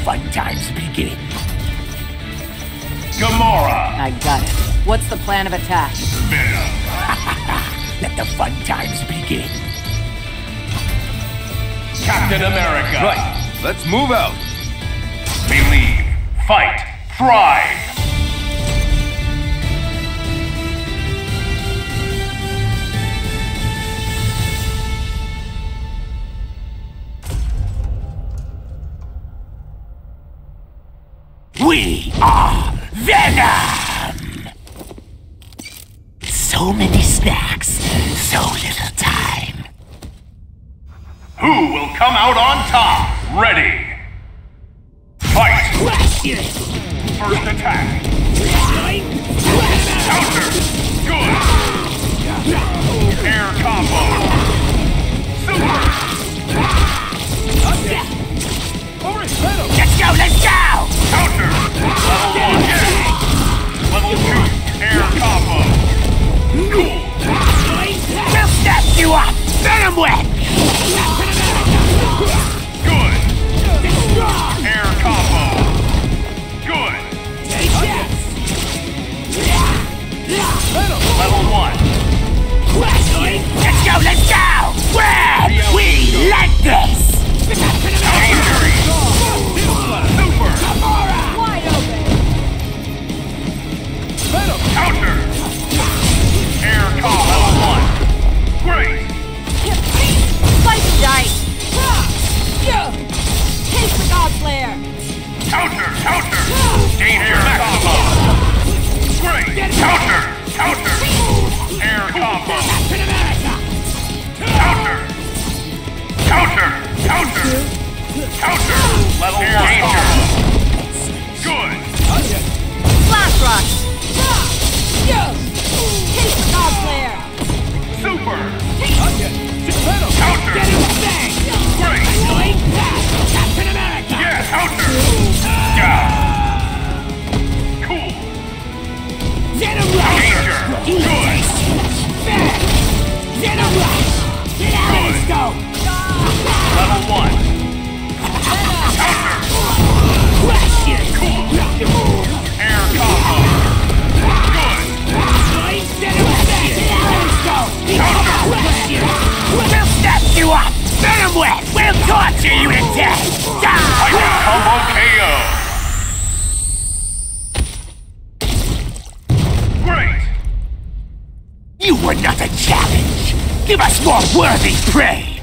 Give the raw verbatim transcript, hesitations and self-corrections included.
fun times begin. Gamora! I got it. What's the plan of attack? Venom! Let the fun times begin. Captain America! Right, let's move out. Believe, fight, thrive! We are Venom! So many snacks, so little time. Who will come out on top? Ready! Fight! First attack! Counter! Good! Air combo! Super! Let's go, let's go! Counter! Level one! Yeah. Level two! Air combo! Cool! We'll snap you up! Venom wet! Good! Air combo! Good! Level one! Let's go, let's go! Where? We like this! Injury! Super! Wide open! Counter! Air combo! Level one! Great! Slice and dice! Taste the God Slayer! Counter! Counter! Gain air combo! Great! Counter! Counter! Air combo! Counter! Counter! Counter! Counter! Level air danger! Good! Blast Rush! Taste the God Slayer! Super! Counter! Great! Yeah, counter! Yeah! Cool! Danger! Good! Good! Level one! Counter! Cool! Air combo! Good! Counter! We'll snap you up! Venom wet! We'll torture you to death! Die! Titan combo K O! Great! You were not a challenge! Give us more worthy prey!